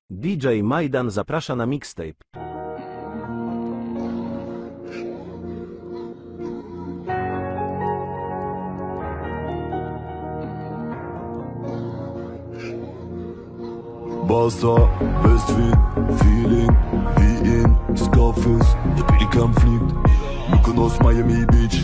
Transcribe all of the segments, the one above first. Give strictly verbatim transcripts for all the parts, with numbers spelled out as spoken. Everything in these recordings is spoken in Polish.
D J Majdan zaprasza na mixtape. Basta, Westwind, Feeling, wie in Scarface, der Pelikan fliegt, Mykonos, Miami Beach.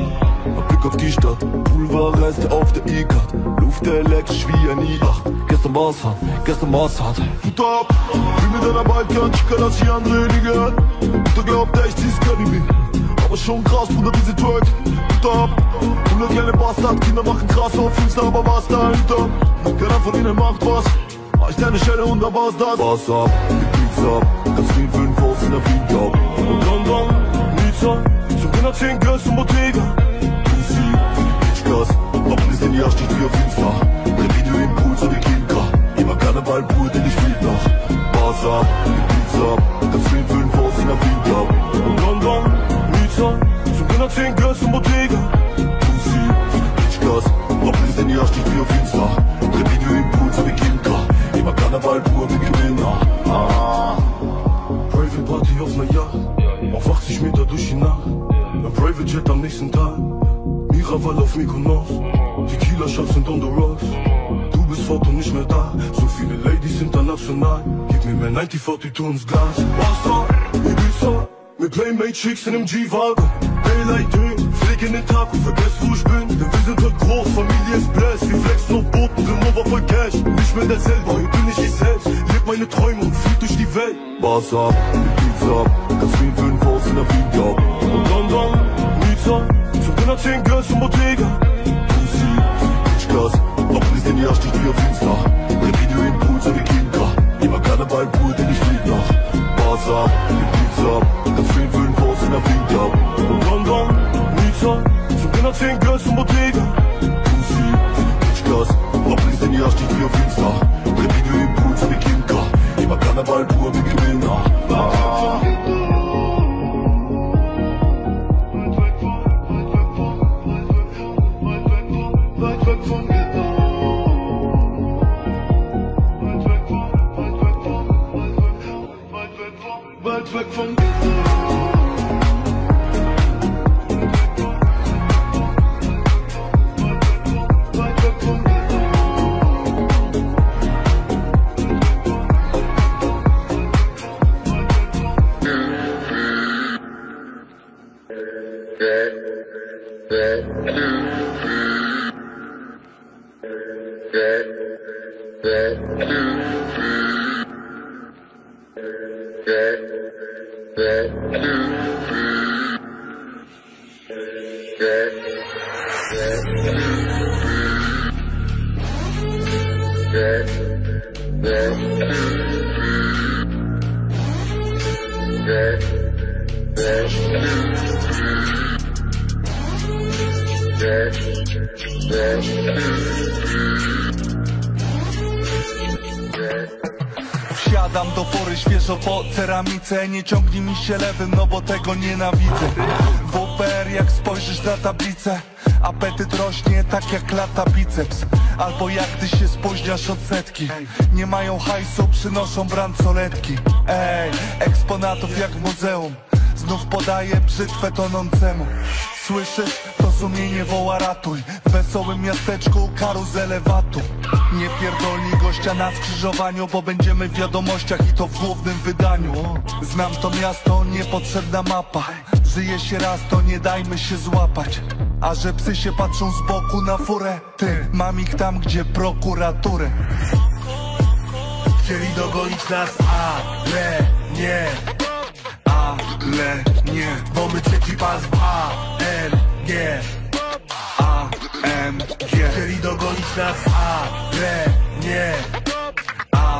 Ein Blick auf die Stadt, Pool war Reste auf der E-Card, Luft elektrisch wie ein I acht. Gestern war's hart, gestern war's hart. Hut ab, bin mit einer Balkan, Chica, lass die andere nie gehört. Mutter glaubt echt, sie ist Cannibal, aber schon krass, Bruder, wie sie twerkt. Hut ab, hundert kleine Bastard, Kinder machen krass auf Insta, aber was dahinter? Keiner von ihnen macht was. Ich deine Schelle und da war's das. Pass ab, die Pizza, das vier fünf aus in der Finca. Und London, Nizza, zum Kinder zehn Girls und Bottega. Pussy, Bitchgas, Wappen ist in die Arsch, nicht wie auf Insta. Dreh Video im Pool, so wie Kinka. Immer Karneval pur, den ich flieg nach. Pass ab, die Pizza, das vier fünf aus in der Finca. Und London, Nizza, zum Kinder zehn Girls und Bottega. Pussy, Bitchgas, Wappen ist in die Arsch, nicht wie auf Insta. Dreh Video im Pool, so wie Kinka. Immer Karneval pur, wir Gewinner. Ah. Private Party auf ner Yacht, auf achtzig Meter durch die Nacht. Ein Private Jet am nächsten Tag, Miraval auf Mykonos. Tequila Shots sind on the rocks. Du bist fort und nicht mehr da. So viele Ladies international. Gib mir mehr neunzig vierzig, tu uns Gas. Wasser, Ibiza, mit Playmate Chicks in nem G-Wagen. Daylight Ding, flieg in den Tag und vergesst wo ich bin. Denn wir sind heute groß, Familie ist blessed. Wir flexen auf Booten, Remover voll Cash. Nicht mehr derselbe, heute bin ich ich selbst. Leb meine Träume und flieg durch die Welt. Bass ab, Pizza, das vier fünf aus in der Finca. Und London, Nizza, zum Dinner zehn Girls und Bottega. Pussy, Bitchgas, Wappen ist in die Arsch, nicht wie auf Insta. Dreh Video im Pool, so wie Kinka. Immer Karneval pur, denn ich flieg nach. Bass ab, Pizza, das vier fünf aus in der Finca. Und London, Nizza, zum Dinner zehn Girls und Bottega. Pussy, Bitchgas, Wappen ist in die Arsch, nicht wie auf Insta. Dreh Video im Pool, so wie Kinka. Immer Karneval pur, wir Gewinner. Ah. Weit weg vom Wsiadam do pory świeżo po ceramice. Nie ciągnij mi się lewym, no bo tego nienawidzę. W O P R jak spojrzysz na tablicę, apetyt rośnie tak jak lata biceps. Albo jak ty się spóźniasz od setki. Nie mają hajsu, przynoszą bransoletki. Ej, eksponatów jak w muzeum. Znów podaję brzytwę tonącemu. Słyszysz? To sumienie woła ratuj. W wesołym miasteczku karuzelę watu. Nie pierdolnij gościa na skrzyżowaniu, bo będziemy w wiadomościach i to w głównym wydaniu. Znam to miasto, niepotrzebna mapa. Żyje się raz, to nie dajmy się złapać. A że psy się patrzą z boku na furę, ty, mam ich tam, gdzie prokuraturę. Chcieli dogonić nas, ale nie. Ale nie, bo my trzeci pas w A M G. A M G. Chcieli dogonić nas, ale nie.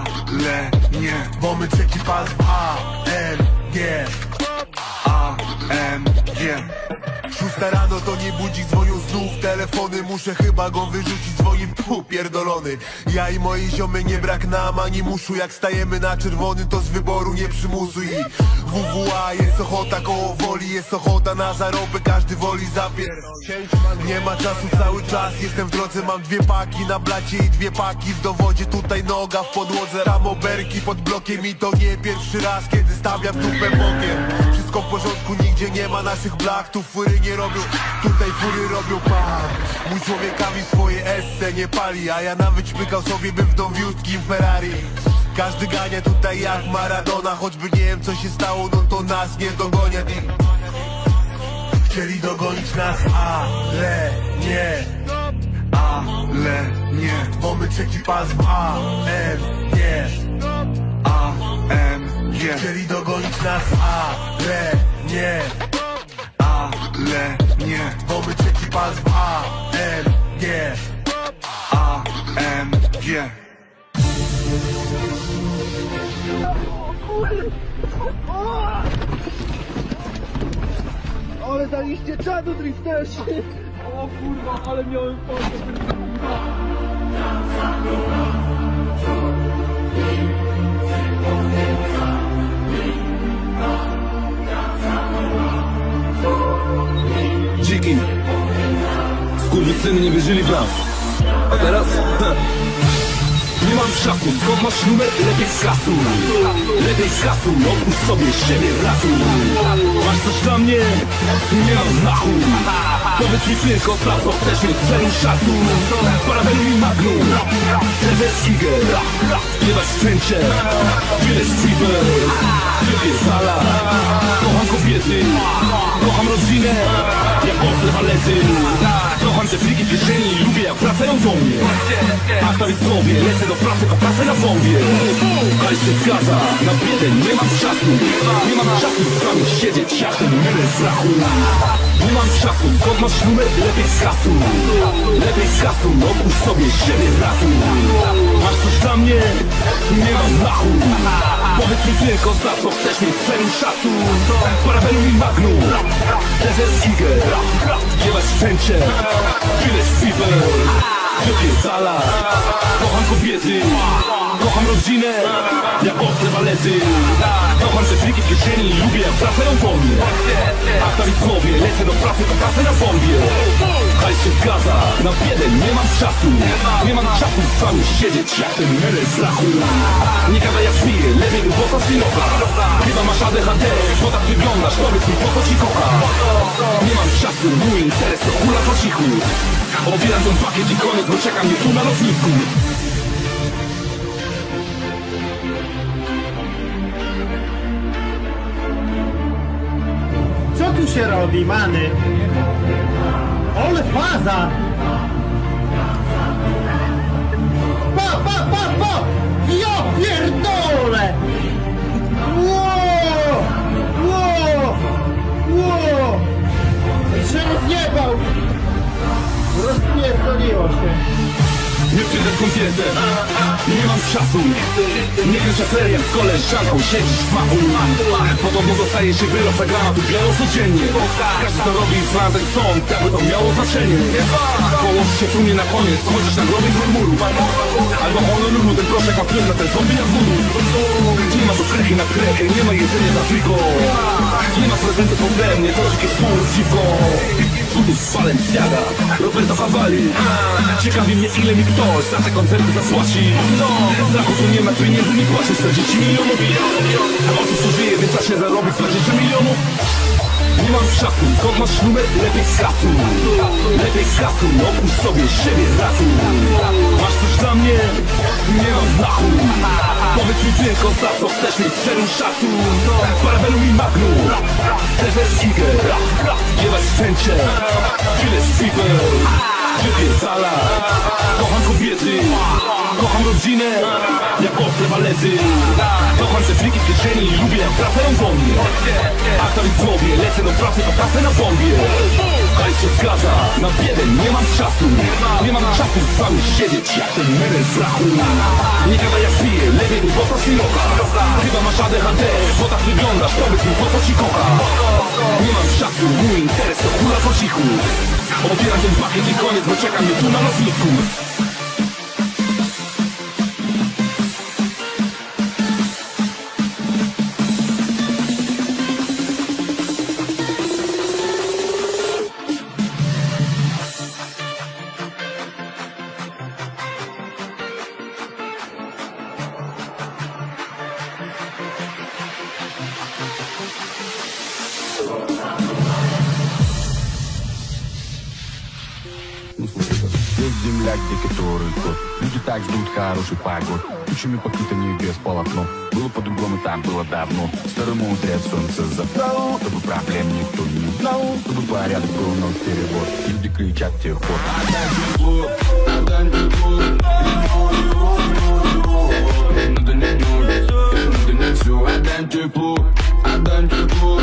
Ale nie, bo my trzeci pas w A M G. A M G. Szósta rano to nie budzik, dzwonią znów telefony. Muszę chyba go wyrzucić, dzwoni pu pierdolony. Ja i moi ziomy nie brak nam ani muszu. Jak stajemy na czerwony to z wyboru nie przymusu. I W W A jest ochota koło woli, jest ochota na zarobek, każdy woli zapier. Nie ma czasu cały czas, jestem w drodze, mam dwie paki na blacie i dwie paki w dowodzie. Tutaj noga w podłodze, ramoberki pod blokiem i to nie pierwszy raz, kiedy stawiam dupę bokiem. Wszystko w porządku, nigdzie nie ma naszych blach, tu fury nie robią, tutaj fury robią pan. Mój człowiekami swoje esse nie pali, a ja nawet śmykał sobie bym w nowiutkim Ferrari. Każdy gania tutaj jak Maradona, choćby nie wiem co się stało, no to nas nie dogonią. Chcieli dogonić nas, ale nie, Ale nie, bo my trzeci pas w A M G. A M G. Chcieli dogonić nas, ale nie, Ale nie, bo my trzeci pas w A M G. A M G. Ale daliście czadu drifterzy! O kurwa, ale miałem fotę! Dziki skurwysyny nie wierzyli w nas. A teraz? Ha. Nie mam czasu, skąd masz numer? Lepiej z kasu. Lepiej z kasu, odpuść sobie siebie ratuj. Masz coś dla mnie? Nie mam znachu. Powiedz mi tylko za co chcesz mieć celu szacu. Parabelu i magnum Prezes Iger Jebać szczęście Tyle stripper Lubię sala Kocham kobiety Kocham rodzinę Jak ostre walety. Kocham te fliki w kieszeni. Lubię jak wracają do mnie. A to jest głowie. Lecę do pracy, a pracę na bombie. Ale się zgadza. Na biedę nie mam czasu. Nie mam czasu z wami siedzieć jak ten mylę z rachu. Nie mam czasu, skąd masz numer? Lepiej z kasu. Lepiej z kasu, odpuść sobie siebie ratuj. Masz coś dla mnie? Nie mam znachu. Powiedz mi tylko za co chcesz mieć celu szacu. Parabelu i magnum Prezes Iger Jebać szczęście Tyle stripper Wypierdala Kocham kobiety Kocham rodzinę Jak ostre walety. Kocham te fliki w kieszeni. Lubię jak wracają po mnie. A w w głowie. Lecę do pracy, to pracę na bombie. Hajs się zgadza. Na biedę nie mam czasu. Nie mam czasu z wami siedzieć jak ten mylę z rachu. Nie gadaj jak żmiję. Lepiej lub bossa synowa. Chyba masz A D H D. Bo tak wyglądasz. Powiedz mi po co ci kocha. Nie mam czasu. Mój interes to hula po cichu. Odbieram ten pakiet i koniec, bo czeka mnie tu na lotnisku. Co tu się robi, many? Ole faza! Pa, pa, pa, pa! Ja pierdolę! Ło! Ło! Ło! I się rozjebał! Rozpierdoliło się. Nie przyjdę skąd jestem. Nie mam czasu. Nie wiesz jak feria z koleżanką siedzisz w machu. Podobno dostaje się wyrok za granatu biorą codziennie. Każdy to robi i zna ten sąd, jakby to miało znaczenie. Położysz się tu mnie na koniec, chodzisz na grobie z murmuru. Albo Honolulu, ten proszek ma wpływ na ten zombie jak voodoo. Nie ma tu krechy na krechy, nie ma jedzenia za friko. Nie ma prezentów ode mnie, to jest słów dziwko. Tu z Balenciaga, Roberto Cavalli. Ciekawi mnie ile mi ktoś za te koncerty zapłaci. Z strachu tu nie ma pieniędzy, nie płacisz czterdzieści milionów. Osób tu żyje, więc da się zarobić czterdzieści milionów. Nie mam czasu, skąd masz numer? Lepiej z kasu. Lepiej z kasu, odpuść sobie siebie ratuj. Masz coś dla mnie? Nie mam znachu. Powiedz mi tylko za co chcesz mieć celu szacu. Parabelu i magnum Prezes Iger Jebać szczęście Tyle stripper Wypierdala Kocham kobiety Kocham rodzinę Jak ostre walety. Kocham te fliki w kieszeni. Lubię jak wracają do mnie. A to w głowie. Lecę do pracy, a pracę na bombie. hajs się zgadza. Na biedę nie mam czasu, nie mam czasu z wami siedzieć jak ten menel z rachu. Nie gadaj jak piję, lepiej tu postaw mi locha. Chyba masz A D H D, bo tak wyglądasz, powiedz mi po co ci kocha. Nie mam czasu, mój interes to kula po cichu. Otwieram ten pakiet i koniec, bo czeka mnie tu na lotnisku. Есть земля, где который год. Люди так ждут хороший погода. Тучами покрыто небес полотно. Было по-другому, там было давно. Старый мудрец солнце забрал, чтобы проблем никто не знал, чтобы порядок был, но перевод. Люди кричат тех пор: отдай тепло, отдай тепло. Надо не гнуть, надо не все. Отдай тепло, отдай тепло.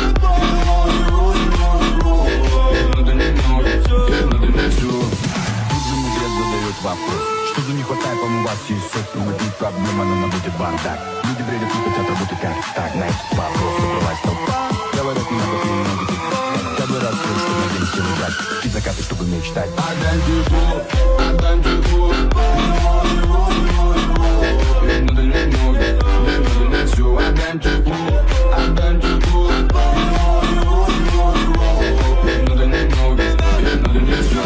Надо не гнуть, надо не все. Вопрос, что за не хватает, по-моему, вас есть сотни моих проблем, но на будет бардак. Люди бредят и хотят работать как так. На этот вопрос собралась толпа. Говорят, не надо немного тихо. Хотя бы раз все, что надеемся лежать. И закаты, чтобы мечтать. Отдай тепло, отдай тепло. Надо не много, надо не все. Отдай тепло, отдай тепло. Надо не много, надо не все.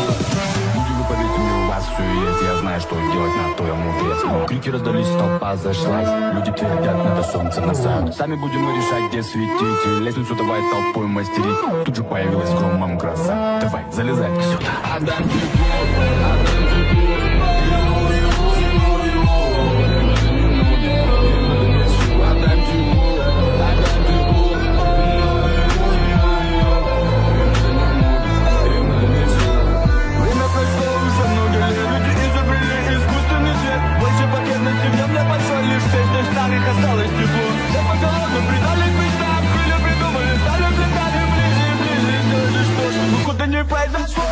Я знаю, что делать, на то я мудрец. Но крики раздались, толпа зашлась. Люди твердят, надо солнце насадить. Сами будем мы решать, где светить. Лестницу давай толпой мастерить. Тут же появилась громом краса. Давай, залезай сюда. Отдай тепло, отдай тепло. Отдай тепло, отдай тепло. Время прошло уже много лет. Семья мне большой лишь песня старых осталось тепло. Я по голодным предали мечтам, крылья придумали, стали взлетали ближе и ближе. Сделали что ж, ну куда не произошло.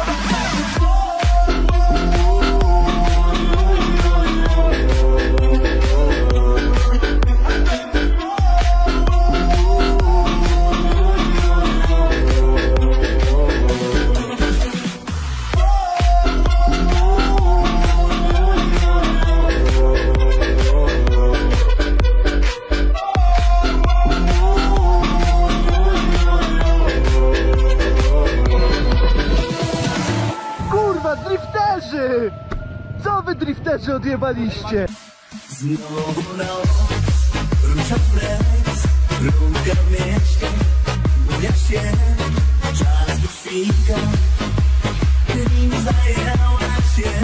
Drifterzy! Co wy drifterzy odjebaliście? Znowu noc, rusza flex, rundka w mieście, buja się, czas do świnka, nim zajęła się.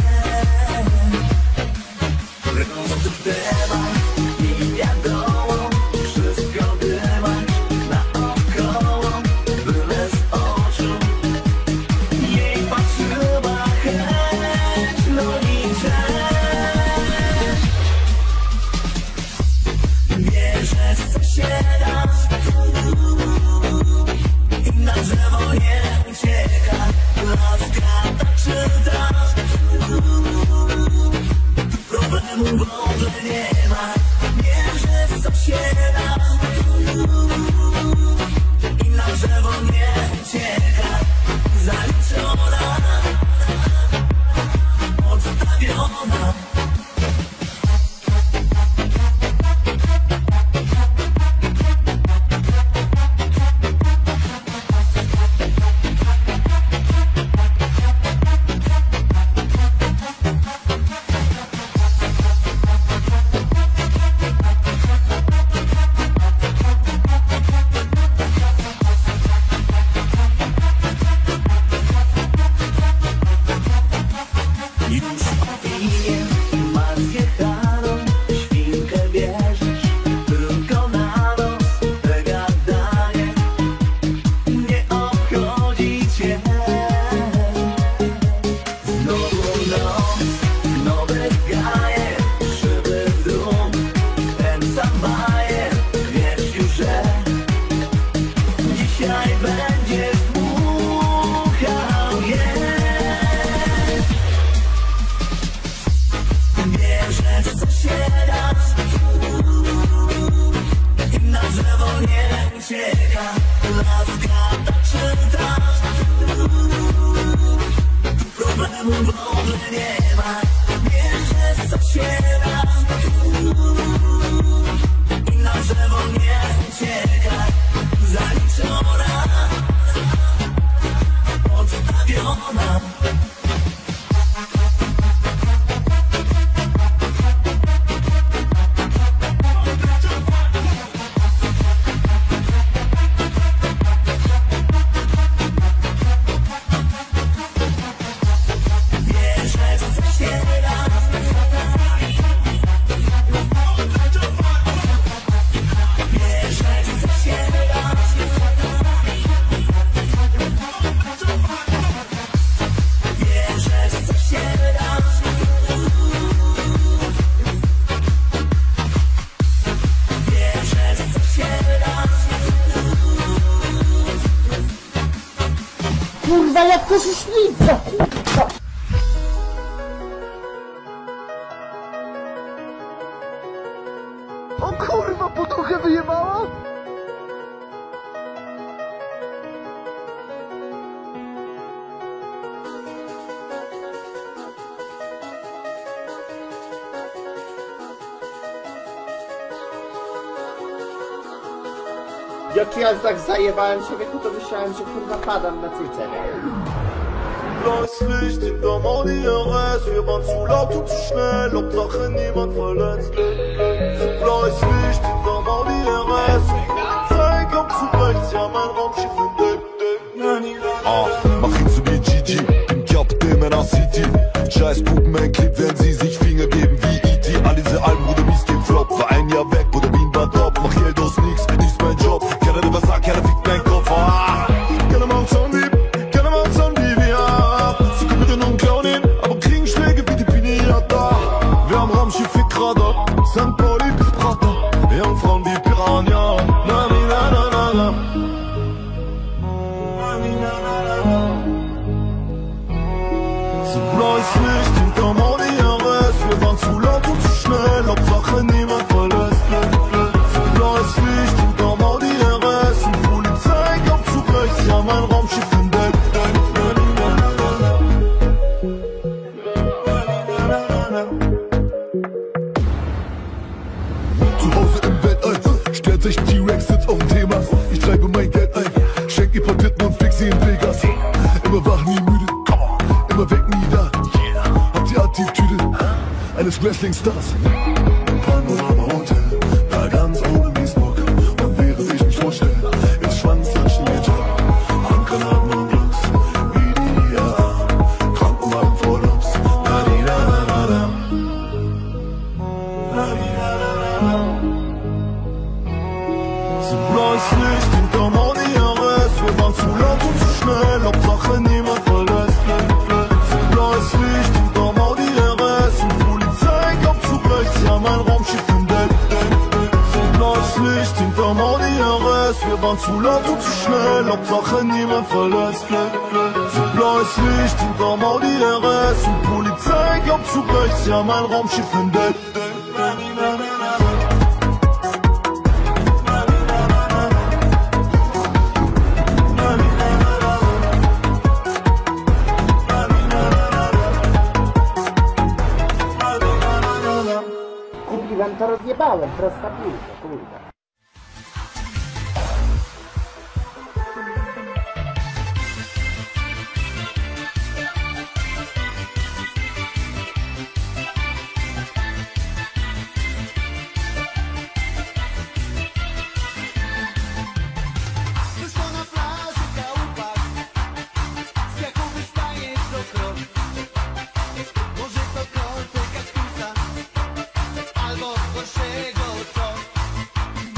Prosty temat i wiadomo, wszystko dymać naokoło, byle z oczu. Jej patrzyła chęć, no i cześć. Wierzę, co się da. kurwa, jak to się ślizga, kurwa. O kurwa, poduchę wyjebała? Jak ja tak zajebałem człowieku, to myślałem, że kurwa padam na cyce. Blaues Licht hinterm Audi R S, wir waren zu laut und zu schnell, Hauptsache niemand verletzt. Blaues Licht hinterm Audi R S, Polizei kommt zu rechts, ja mein Raumschiff entdeckt. Ah, mach ihn zu mir G G, bin Captain meiner City. Scheiß Puppen-Clip, wenn sie sich Finger geben wie E T. All diese Alben, Bruder, mies geht flop, war ein Jahr weg, Bruder, Wien war top. Mach Geld aus nix, ist mein Job, keiner der was sagt, keiner fickt mein Kopf. Ah, keiner macht Zombie, keiner macht Zombie, wir sie kommen mit den Clownin, aber kriegen Schläge wie die Pinata. Wir haben Raumschiff für Krader, Sankt Pauli bis Prater, Jungfrauen wie Piranha. Na, na, na, na, na. So blaues Licht hinterm Audi R S, wir waren zu laut und zu schnell, Hauptsache niemand verlässt. So blaues Licht hinterm Audi R S, und Polizei kommt zu rechts, ja mein Raumschiff entdeckt. Zu Hause im Bett ein, stellt sich T-Rex sitzt auf dem Thema. Ich treibe mein Geld ein, schenk ihr Portitten und fix sie in Vegas. Immer wach, nie müde, immer weg, nie da. Habt ihr Attitüde eines Wrestling-Stars? Panorama Hotel, da ganz oben wie Smog. Und während ich mich vorstell, ins Schwanzlatschen mir Job. Handgranaten und Glocks, wie die I A A. Krankenwagen vor Loks, na di da da da da. Na di da da da da. So blaues Licht hinterm Audi R S, wir waren zu laut und zu schnell, Hauptsache niemand verlässt. So blaues Licht hinterm Audi R S, und Polizei kommt zu rechts, ja mein Raumschiff entdeckt. So blaues Licht hinterm Audi R S, wir waren zu laut und zu schnell, Hauptsache niemand verlässt. So blaues Licht hinterm Audi R S, und Polizei kommt zu rechts, ja mein Raumschiff entdeckt. Kupiłem to, rozjebałem, prosta piłka, kurwa. Wyszło na plaży chałupach, z jaką wystaje co krok. Może to kolce kaktusa, albo gorszego co.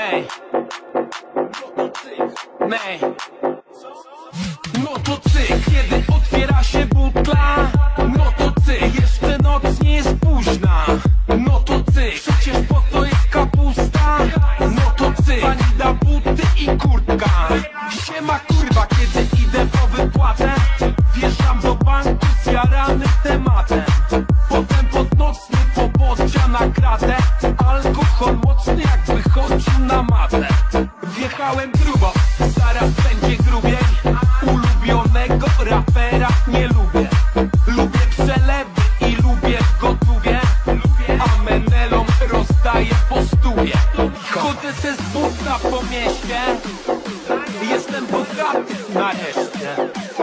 Mej, mej. No to cyk, kiedy otwiera się butla. No to cyk, jeszcze noc nie jest późna. No to cyk, przecież po to jest kapusta. No to cyk, pani da buty i kurtka. Siema kurwa, kiedy idę po wypłatę, wjeżdżam do banku zjarany tematem. Potem pod nocny pobocia na kratę, alkohol mocny jak wychodził na matę. Wjechałem grubo, zaraz będzie grubiej. Ulubionego rapera nie lubię. Lubię przelewy i lubię w gotówie, a menelom rozdaję po stówie. Chodzę se z buta po mieście, jestem bogaty nareszcie.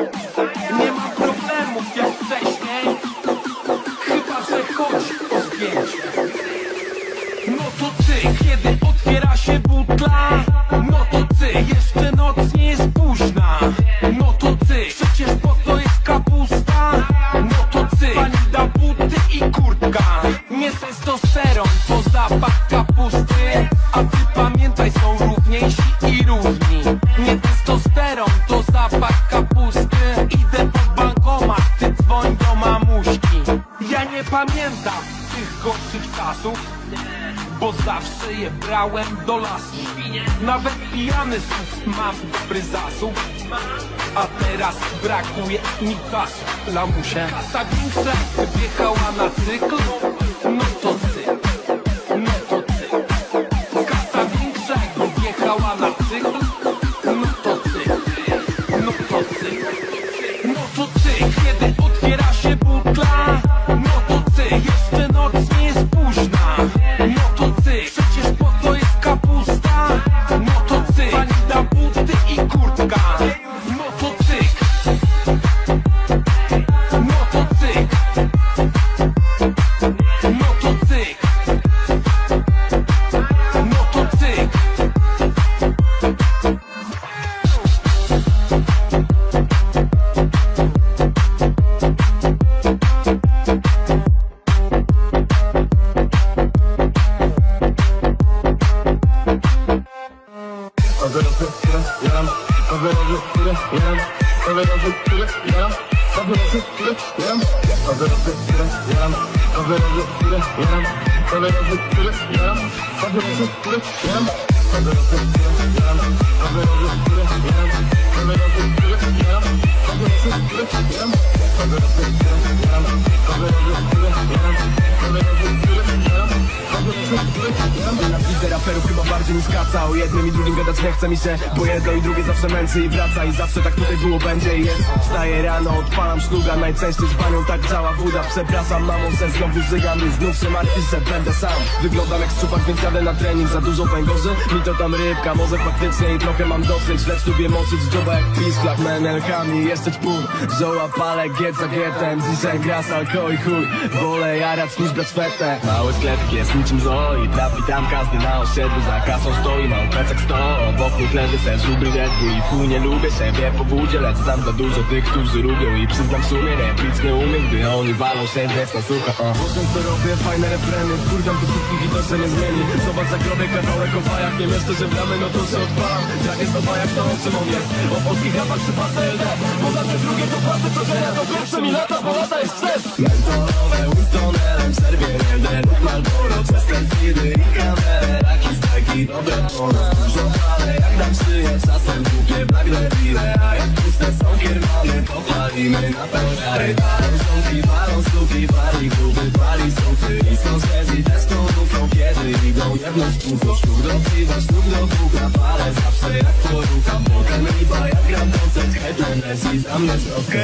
Nie mam problemów jak wcześniej, chyba że chodzi o zdjęcie. No to cyk, kiedy otwiera się butla. No to cyk, jeszcze noc nie jest późna. No to cyk, przecież po to jest kapusta. No to cyk, pani da buty i kurtka. Nie testosteron, to zapach kapusty. A ty pamiętaj, są równiejsi i równi. Nie testosteron, to zapach kapusty. Idę pod bankomat, ty dzwoń do mamuśki. Ja nie pamiętam tych gorszych czasów, bo zawsze je brałem do lasu. Nawet pijany słów mam dobry zasób, a teraz brakuje mi kasu. Lamusie, kasa większa wyjechała na cykl. No to cyk, no to cyk. Kasa większa wyjechała na cykl. No to cyk, no to cyk. No to cyk, kiedy otwiera się butla. No to cyk, jeszcze noc nie jest późna. No to cyk, przecież po to jest kapusta. No to cyk, pani da buty i kurtka. No to cyk, no to cyk, no to cyk, no to cyk. Widzę raperów chyba bardziej niż kaca. O jednym i drugim gadać nie chce mi się, bo jedno i drugie zawsze męczy i wraca. I zawsze tak tutaj było, będzie i jest. Wstaję rano, odpalam szluga, najczęściej z panią tak działa woda. Przepraszam mamą, że znowu żygam i znów się martwisz, że będę sam. Wyglądam jak szczupak, więc jadę na trening. Za dużo węgorzy, mi to tam rybka. Może faktycznie i trochę mam dosyć, lecz lubię moczyć dzioba jak pisklak. Menelkami, jeszcze ćpun, żoła, palę, get za getem. Dzisiaj gra alkohol i chuj, wolę jarać niż brać fetę. Mały sklepik jest niczym Zoe, trafi tam każdy na osiedlu. Za kasą stoi, mały plecak sto. Wokół leży sen, żubry Red Bull i chuj nie lubię się, wie po wódzie, lecz znam za dużo tych, którzy lubią. I przyznam w sumie, replic nie umiem, gdy oni walą się, wiesz na sucha. uh. Potem co robię, fajne refreny, wkurwiam do wszystkich i to się nie zmieni. Zobacz jak robię kawałek o fajach, nie mieszczę się w ramy, no to się odpalam. Jak jest o fajach, to o czym on jest? O polskich rapach przy L D. Bo za te drugie to płacę co teraz, to pierwsze mi lata, bo lata jest stres. Mentolowe, Winstonelem, serwie rędę, lub Malboro, przez ten fidy i kamerę. Taki staki, dobre ono, dużo ale jak dam szyję, czasem kupię Black Devile. A jak puste są kiermany, to palimy na pełniary. Balą żonki, balą stówki, bali gruby, bali sofy. I są zezji, też to rufą, kiedy idą jedną z puzą. Sztuk do piwa, sztuk do buka, palę zawsze jak porucha. Bokiem riba, jak gram koncert, headliners i za mnie środkę.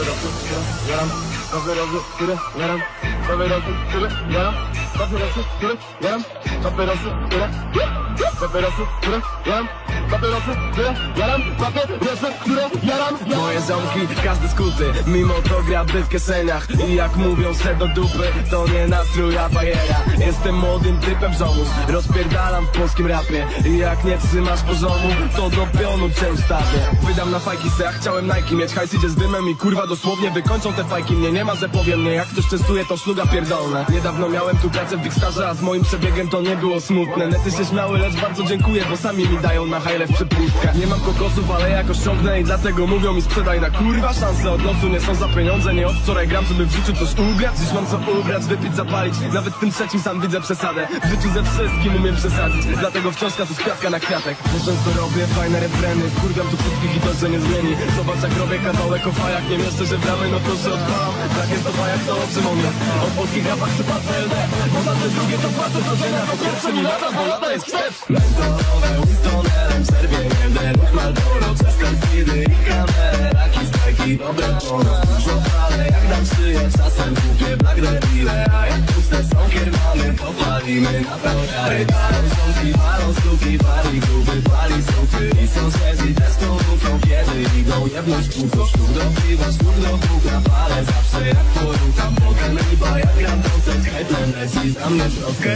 Jaram, papierosy, które jaram, papierosy, które jaram, papierosy, które jaram, papierosy, które papierosy, które jaram, papierosy, które jaram, papierosy, które jaram. Moje ziomki, każdy skuty, mimo to gra by w kieszeniach. I jak mówią se do dupy, to nie nastrój, a bajera. Jestem młodym typem żołnierz, rozpierdalam w polskim rapie. I jak nie trzymasz poziomu, to do pionu cię ustawię. Wydam na fajki se, ja chciałem Nike mieć, hajs idzie z dymem i kurwa dosłownie wykończą te fajki. Mnie nie ma, że powiem mnie, jak ktoś testuje to szluga pierdolne. Niedawno miałem tu pracę w Big Starze, a z moim przebiegiem to nie było smutne. Nety się śmiały, lecz wręcz bardzo dziękuję, bo sami mi dają na high przepustkę. Nie mam kokosów, ale jakoś ciągnę i dlatego mówią mi sprzedaj na kurwa. Szanse od losu nie są za pieniądze, nie od wczoraj gram, żeby w życiu coś ugrać. Dziś mam co ugrać, wypić, zapalić, nawet z tym trzecim sam widzę przesadę. W życiu ze wszystkim umiem przesadzić, dlatego wciąż to z kwiatka na kwiatek. Bo często robię fajne refreny, wkurwiam tu wszystkich i to się nie zmieni. Zobacz jak robię kawałek o fajach, nie mieszczę się w ramy, no to się odpalam. Tak jest to fajak, to owszem on jest. Od polskich rapach przypadł L D, bo na te drugie to płacę co dzień, a po pierwsze mi lata, bo lata jest wstecz. Mentolowe, Winstonerem, serwieniem, denem, Marlboro, przez kanfidy i kamerę. Raki, strajki, dobre pono, dużo fale, jak nam szyję, czasem kupię Black Debile. A jak puste są kiermany, to palimy na pełniary. Palą stąpi, palą stówki, pali gruby, pali sufy. I sąsiedzi też to muszą, kiedy idą jebnąć płuco. Sztuk do piwa, sztuk do buka, palę zawsze jak porukam. Potem ryba, jak gram koncert, hejtlem leci za mnie troskę.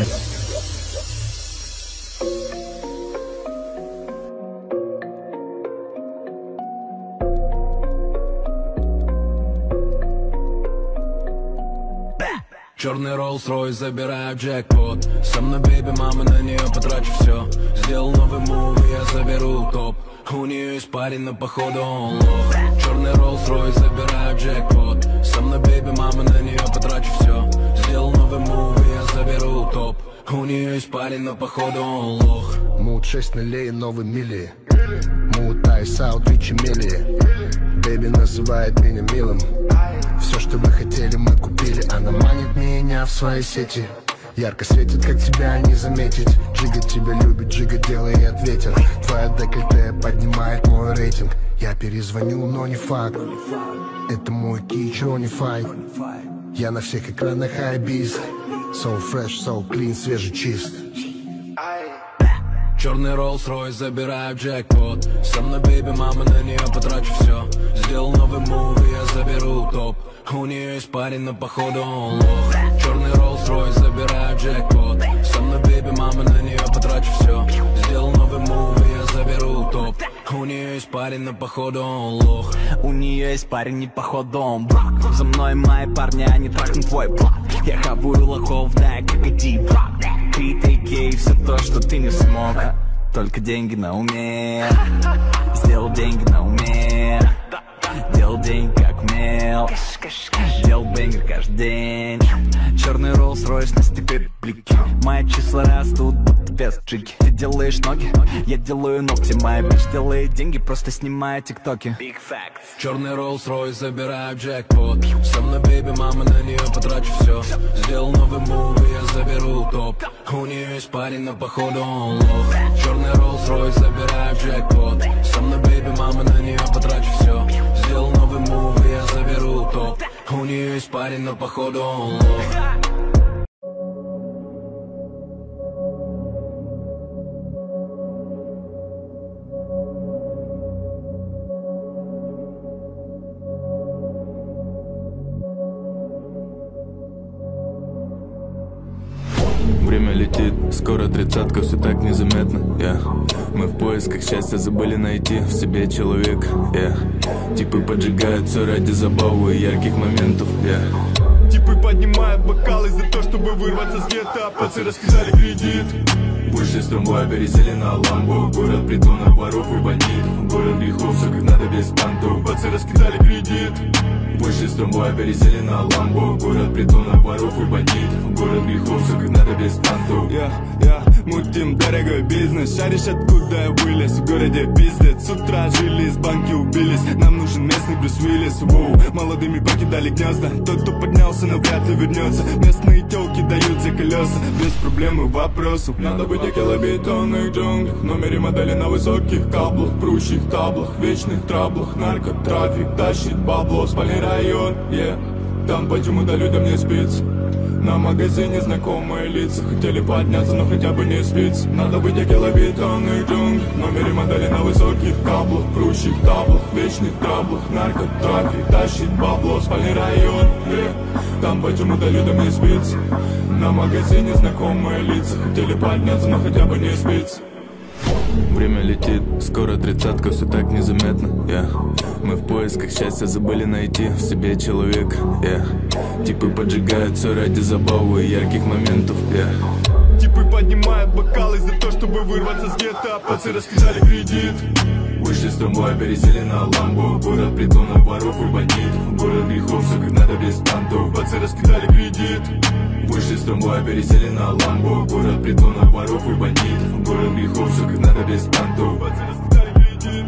Черный Rolls-Royce, забираю джекпот. Со мной бейби, мама, на нее потрачу все. Сделал новый мув, и я заберу топ. У нее есть парень, но походу он лох. Черный Rolls-Royce, забираю джекпот. Со мной бейби, мама, на нее потрачу все. Сделал новый мув, и я заберу топ. У нее есть парень, но походу он лох. Мут шесть нулей, новый мили. Мут айс аут, Вичи мили. Бэйби называет меня милым. Все, что вы хотели, мы купили. Она манит меня в свои сети. Ярко светит, как тебя не заметить. Джига тебя любит, Джига делает ветер. Твоя декольте поднимает мой рейтинг. Я перезвоню, но не факт. Это мой кич, Ronnie Five. Я на всех экранах хайбиз. So fresh, so clean, свежий, чист. Черный Rolls-Royce, забираю джекпот. Со мной бейби, мама, на нее потрачу все. Сделал новый мув, и я заберу топ. У нее есть парень, но походу он лох. Черный Rolls-Royce, забираю джекпот. Со мной бейби, мама, на нее потрачу все. Сделал новый мув, и я заберу топ. У нее есть парень, но походу он лох. У нее есть парень, не походу он блок. За мной мои парни, они трахнут твой блок. Я хавую лохов, да, как иди блок. Три тейки и все то, что ты не смог. Только деньги на уме. Сделал деньги на уме. Делал деньги как умел. Делал бенгер каждый день. Черный Rolls-Royce на степи блики. Мои числа растут, будто без джиги. Ты делаешь ноги, я делаю ногти. Моя бич делает деньги, просто снимая тиктоки. Черный Rolls-Royce, забираю джекпот. Со мной бейби, мама, на нее потрачу все. Сделал новый мув, и я заберу топ. У нее есть парень, но походу он лох. Черный Rolls-Royce, забираю джекпот. Со мной бейби, мама, на нее потрачу все. Сделал новый мув, и я заберу топ. У нее есть парень, но походу он лох. Время летит, скоро тридцатка, все так незаметно, yeah. Мы в поисках счастья забыли найти в себе человека, yeah. Типы поджигают все ради забавы и ярких моментов, yeah. Типы поднимают бокалы за то, чтобы вырваться с гетто. Пацы раскидали кредит. Вышли с трамвая, пересели на ламбу. Город притонов, воров и бандитов. Город грехов, все как надо без понтов. Пацы раскидали кредит. Вышли с трамвая, пересели на ламбу. Город притонов, воров и бандитов. Город грехов, все как надо без понтов. Я, я, мутим дорогой бизнес. Шаришь, откуда я вылез. В городе пиздец, с утра жили, с банки убились. Нам нужен местный Брюс Уиллис. Воу, молодыми покидали гнезда. Тот, кто поднялся, но вряд ли вернется. Местные телки дают за колеса. Без проблем и вопросов. Надо быть околобетонных джунглях. В номере модели на высоких каблах. Прущих таблах, вечных траблах. Наркотрафик тащит бабло. Спальный район, yeah. Там почему-то людям не спится. На магазине знакомые лица. Хотели подняться, но хотя бы не спится. Надо быть околобетонных джунглях. В номере модели на высоких каблах. Прущих таблах, вечных траблах. Наркотрафик тащит бабло. Спальный район, yeah. Там почему-то людям не спится. На магазине знакомые лица. Хотели подняться, но хотя бы не спится. Время летит, скоро тридцатка, все так незаметно, yeah. Мы в поисках счастья забыли найти в себе человека, yeah. Типы поджигают все ради забавы и ярких моментов, yeah. Типы поднимают бокалы за то, что чтобы вырваться с гетто. Пацы раскидали кредит. Вышли с трамвая, пересели на ламбу. Город притонов, воров и бандитов. Город грехов, все как надо без понтов. Пацы раскидали кредит. Вышли с трамвая, пересели на ламбу. Город притонов, воров и бандитов. Город грехов, все как надо без понтов. Пацы раскидали кредит.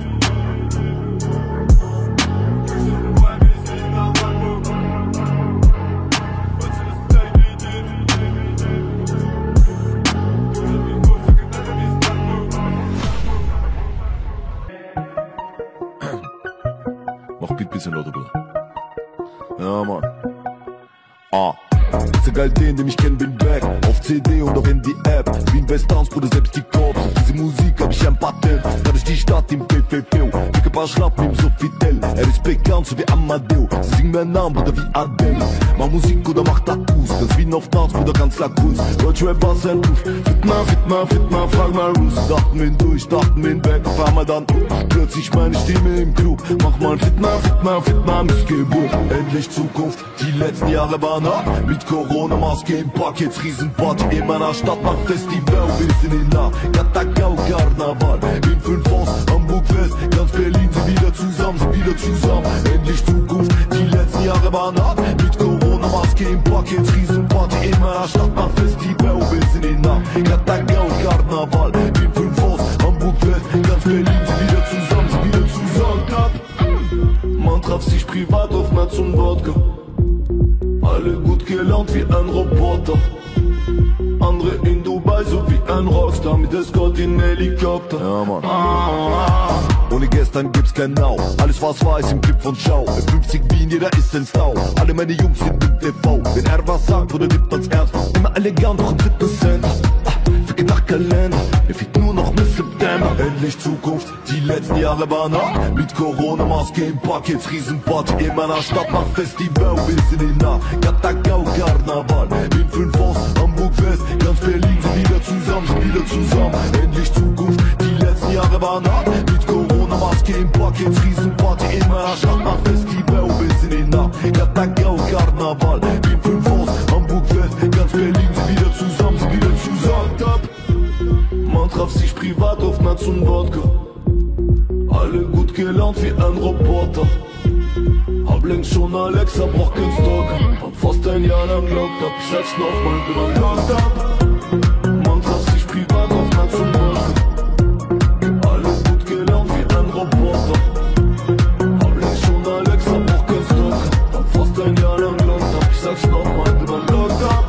Mach Beat bisschen lauter, Bruder. Ja, Mann. Ah. Ist egal, den, den ich kenn, bin back. Auf C D und auch in die App. Wie in Westdance, Bruder, selbst die Cops. Auf diese Musik hab ich ein Patent. Da durch die Stadt im P P P. Dicke paar Schlappen im Sofitel. Er ist bekannt, so wie Amadeo. Sie singen meinen Namen, Bruder, wie Adele. Mach Musik oder mach Tattoos. Ganz Wien auf Tanz, Bruder, ganz la Kunst. Deutschrap, was ein Ruf. Fitna, Fitna, Fitna, frag mal Roos. Dachten wir ihn durch, dachten wir ihn weg. Auf einmal dann, plötzlich meine Stimme im Club. Mach mal Fitna, Fitna, Fitna, Missgeburt. Endlich Zukunft, die letzten Jahre waren hart. Mit Corona-Maske im Paket, Riesenparty in meiner Stadt, mach Festival, wir sind in La Katakau, Karneval, in fünf Haus, Hamburg West, ganz Berlin sind wieder zusammen, sind wieder zusammen, endlich Zukunft, die letzten Jahre waren hart, mit Corona-Maske im Paket, Riesenparty in meiner Stadt, mach Festival, wir sind in La Katakau, Karneval, in fünf Haus, Hamburg West, ganz Berlin sind wieder zusammen, sind wieder zusammen, man traf sich privat auf Metz und Wodka. Alle gut gelaunt wie ein Roboter. Andere in Dubai so wie ein Rockstar. Mit Escort in Helikopter. Ja, Mann. Ah, ohne gestern gibt's kein Now. Alles was war ist im Clip von Schau. F fünfzig Wien, jeder ist ein Stau. Alle meine Jungs sind im T V. Wenn er was sagt, oder nimmt man's ernst. Immer elegant, doch im Fitnesscenter. Ficke nach Kalender, mir fehlt nur noch bis September. Endlich Zukunft, die letzten Jahre waren hart. Mit Corona-Maske im Paket, Riesenparty in meiner Stadt, mach Festival, wir sind in La Katakau, Karneval. In fünf Haus, Hamburg West, ganz Berlin sind wieder zusammen, sind wieder zusammen. Endlich Zukunft, die letzten Jahre waren hart. Mit Corona-Maske im Paket, Riesenparty in meiner Stadt, mach Festival, wir sind in La Katakau, Karneval. In fünf Haus, Hamburg West, ganz Berlin sind wieder zusammen, sind wieder zusammen. Man traf sich privat auf Metz und Wodka. Alle gut gelaunt wie ein Roboter. Hab längst schon Alexa, brauch kein Stalker. Hab fast ein Jahr lang Locked up, ich sag's nochmal, bin am Locked up. Man traf sich privat auf Metz und Wodka. Alle gut gelaunt wie ein Roboter. Hab längst schon Alexa, brauch kein Stalker. Hab fast ein Jahr lang Locked up, ich sag's nochmal, bin am Locked up.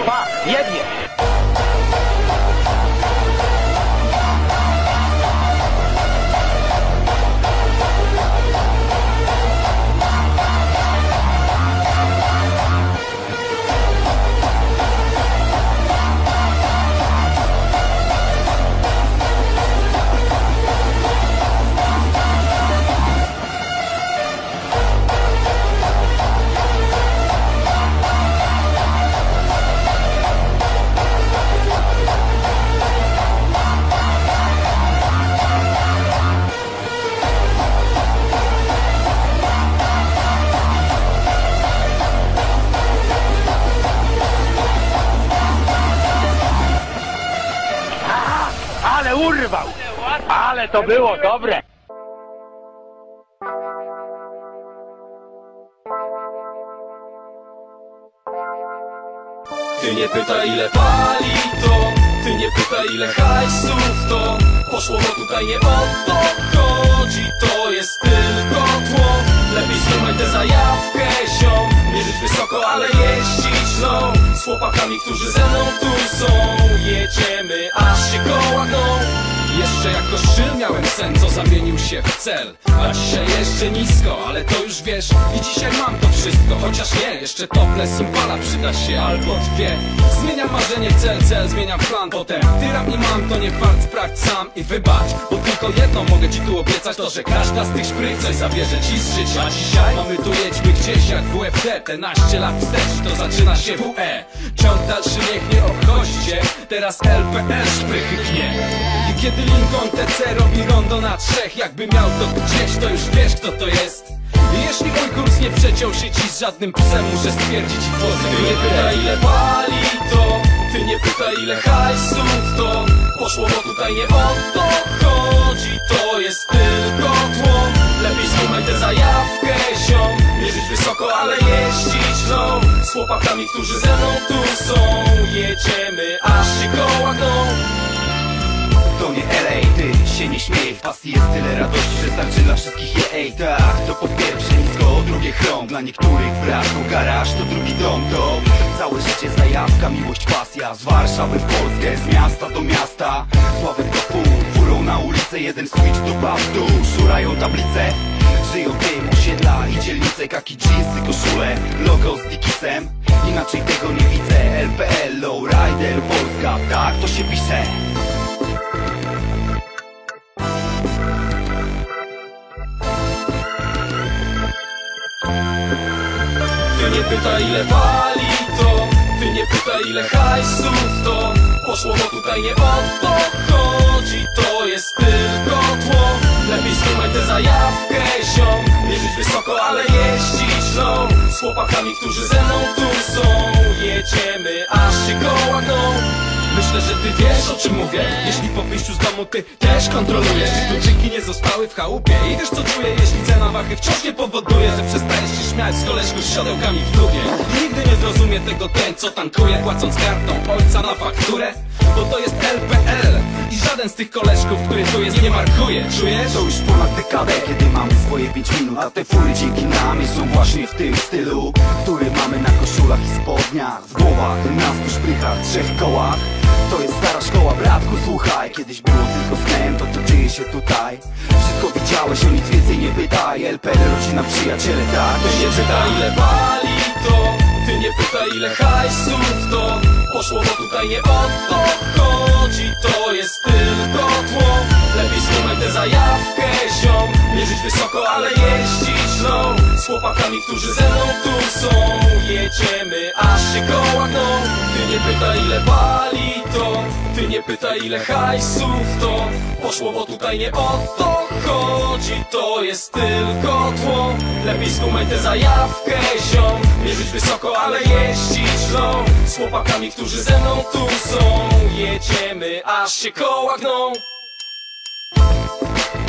Pa, jednie! Ale urwał! Ale to było dobre! Ty nie pytaj ile pali to, ty nie pytaj ile hajsów to poszło, bo tutaj nie o to chodzi, to jest tylko tło. Lepiej słuchaj tę zajawkę, ziom, nie żyć wysoko, ale jeździć low. Z chłopakami, którzy ze mną tu są, jedziemy aż się koła gną. Jeszcze jako szczyl miałem sen, co zamienił się w cel. A dzisiaj jeszcze nisko, ale to już wiesz. I dzisiaj mam to wszystko, chociaż nie. Jeszcze topless impala przyda się albo dwie. Zmieniam marzenie w cel, cel zmieniam w plan. Potem tyram i mam, to nie fart, sprawdź sam i wybacz. Bo tylko jedno mogę ci tu obiecać, to że każda z tych szprych coś zabierze ci z życia. A dzisiaj mamy tu jedźmy gdzieś jak w W F D. Te naście lat wstecz, to zaczyna się W E. Ciąg dalszy niech nie obchodzi cię. Teraz L P L szprychy pnie. I kiedy Lincoln T C robi rondo na trzech, jakby miał to gdzieś, to już wiesz kto to jest. I jeśli mój kurs nie przeciął się dziś z żadnym psem, muszę stwierdzić i pozy. Ty nie pytaj ile pali to, ty nie pytaj ile hajsów to poszło, bo tutaj nie o to chodzi, to jest tylko tło. Lepiej słuchaj tę zajawkę, ziom, nie żyć wysoko, ale jeździć low. Z chłopakami, którzy ze mną tu są, jedziemy aż się koła gną. To nie L A, ty się nie śmiej, w pasji jest tyle radości, że starczy dla wszystkich je, ej, tak. To po pierwsze nisko, drugie chrom, dla niektórych brak, to garaż, to drugi dom, to całe życie zajawka, miłość, pasja. Z Warszawy w Polskę, z miasta do miasta, Sławek do pół, furą na ulicę, jeden switch do baftu, szurają tablice. Żyją tym osiedla i dzielnice, kaki, dżinsy, koszule, logo z Dickiesem. Inaczej tego nie widzę, L P L, Lowrider, Polska, tak to się pisze. Ty nie pytaj ile pali to, ty nie pytaj ile hajsów to poszło, bo tutaj nie o to chodzi, to jest tylko tło. Lepiej słuchaj tę zajawkę, ziom, nie żyć wysoko, ale jeździć low. Z chłopakami, którzy ze mną tu są, jedziemy aż się koła gną. Myślę, że ty wiesz o czym mówię. Jeśli po wyjściu z domu ty też kontrolujesz, czy kluczyki nie zostały w chałupie. I wiesz co czuję, jeśli cena wachy wciąż nie powoduje, że przestajesz się śmiać z koleżków z siodełkami w dupie. I nigdy nie zrozumie tego ten, co tankuje, płacąc kartą ojca na fakturę. Bo to jest L P L i żaden z tych koleżków, który tu jest, nie markuje. Czujesz? To już ponad dekadę, kiedy mamy swoje pięć minut, a te fury dzięki nam są właśnie w tym stylu, który mamy na koszulach i spodniach, w głowach, na stu szprychach, trzech kołach. To jest stara szkoła, bratku, słuchaj. Kiedyś było tylko snem, to co dzieje się tutaj. Wszystko widziałeś, o nic więcej nie pytaj. L P L, rodzina, przyjaciele, tak. To się pyta ile pali to, ty nie pytaj ile hajsów to poszło, bo tutaj nie o to chodzi, to jest tylko tło. Lepiej słuchaj tę zajawkę, ziom, nie żyć wysoko, ale jeździć low. Z chłopakami, którzy ze mną tu są, jedziemy aż się koła gną. Ty nie pytaj ile pali to, ty nie pytaj ile hajsów to poszło, bo tutaj nie o to chodzi, to jest tylko tło. Lepiej skumaj tę zajawkę, ziom, nie żyć wysoko, ale jeździć low. Z chłopakami, którzy ze mną tu są, jedziemy aż się koła gną.